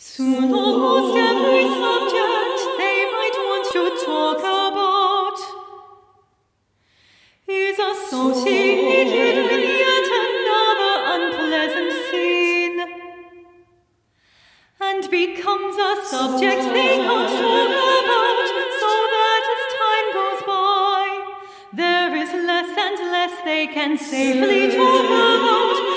Soon almost every subject they might want to talk about is associated with yet another unpleasant scene, and becomes a subject they can't talk about, so that as time goes by, there is less and less they can safely talk about.